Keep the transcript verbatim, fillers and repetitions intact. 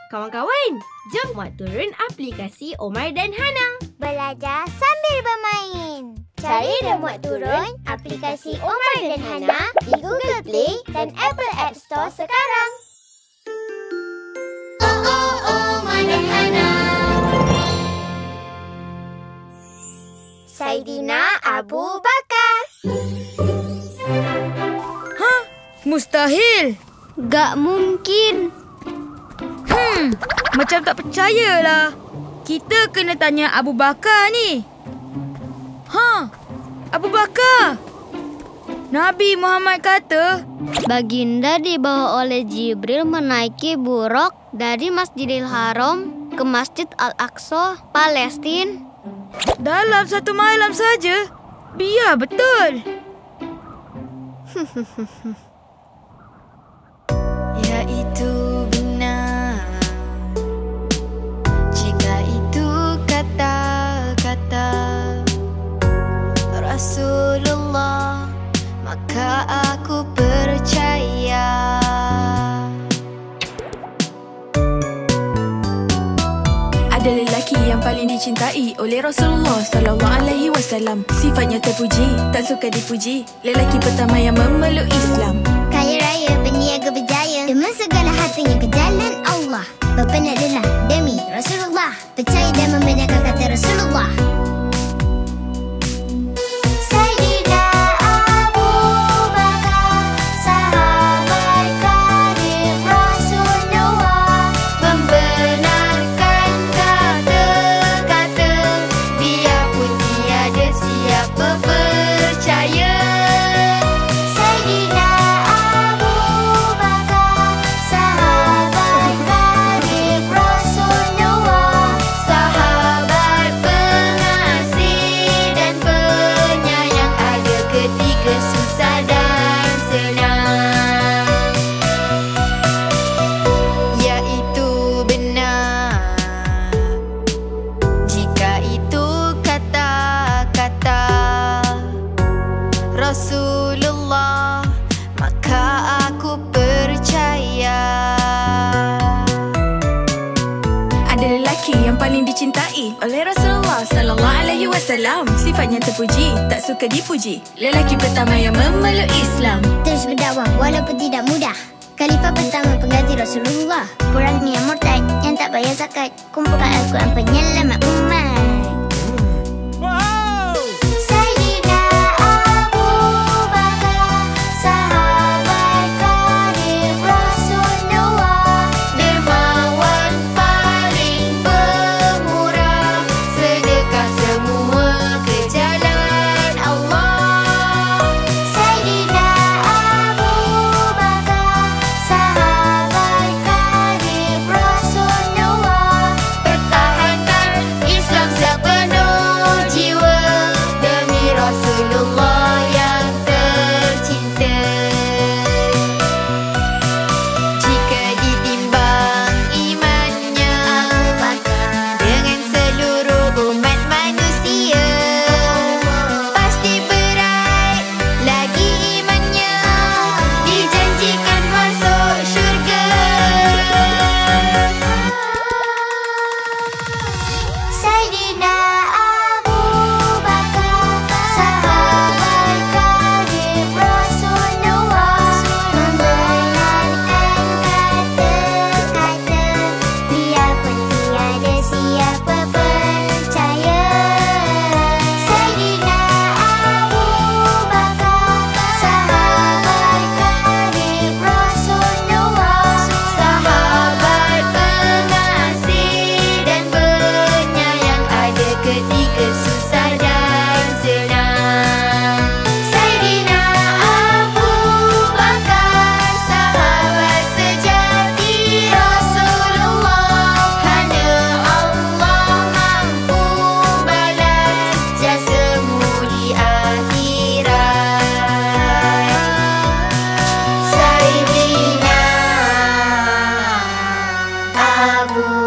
Kawan-kawan, jom muat turun aplikasi Omar dan Hana. Belajar sambil bermain. Cari dan muat turun aplikasi Omar dan Hana di Google Play dan Apple App Store sekarang. Oh, oh, Omar dan Hana. Saidina Abu Bakar. Hah? Mustahil. Gak mungkin. Hmm, macam tak percayalah. Kita kena tanya Abu Bakar ni. Ha, Abu Bakar. Nabi Muhammad kata, baginda dibawa oleh Jibril menaiki buruk dari Masjidil Haram ke Masjid Al-Aqsa, Palestin. Dalam satu malam saja? Biar betul. Ya itu benar. Jika itu kata-kata Rasulullah, maka aku percaya. Ada lelaki yang paling dicintai oleh Rasulullah sallallahu alaihi wasallam. Sifatnya terpuji, tak suka dipuji. Lelaki pertama yang memeluk Islam. Kaya raya, berniaga berjaya, dengan segala hartanya ke jalan Allah. Berpenat lelah demi Rasulullah, percaya dan membenarkan kata Rasulullah. Sayyidina Abu Bakar, sahabat karib Rasulullah, membenarkan kata-kata, dia pun tiada siapa percaya. Sayyidina Abu Bakar, sahabat karib Rasulullah, Sahabat pengasih dan penyayang, ada ketika susah dan senang. Ya itu benar. Jika itu kata-kata Rasulullah, maka aku percaya. Ada lelaki yang paling dicintai oleh Rasulullah sallallahu alaihi wasallam. Sifatnya terpuji, tak suka dipuji. Lelaki pertama yang memeluk Islam. terus berdakwah walaupun tidak mudah. Khalifah pertama pengganti Rasulullah, perangi yang murtad yang tak bayar zakat, kumpulkan Al-Quran penyelamat umat. Sayyidina Abu Bakar, sahabat karib Rasulullah, Dermawan paling pemurah, sedekah semua ke jalan Allah. Sayyidina Abu Bakar, sahabat karib Rasulullah, Pertahankan Islam sepenuh jiwa demi Rasulullah yang tercinta. Jika ditimbang imannya dengan seluruh umat manusia, pasti berat lagi imannya, dijanjikan masuk syurga. Sayyidina Abu Bakar, sahabat karib Rasulullah, membenarkan kata-kata, biarpun tiada siapa percaya. Sayyidina Abu Bakar, sahabat karib Rasulullah, Sahabat pengasih dan penyayang, ada ketika susah dan senang. Sayyidina Abu Bakar, sahabat sejati Rasulullah, hanya Allah mampu balas jasamu di akhirat. Sayyidina Abu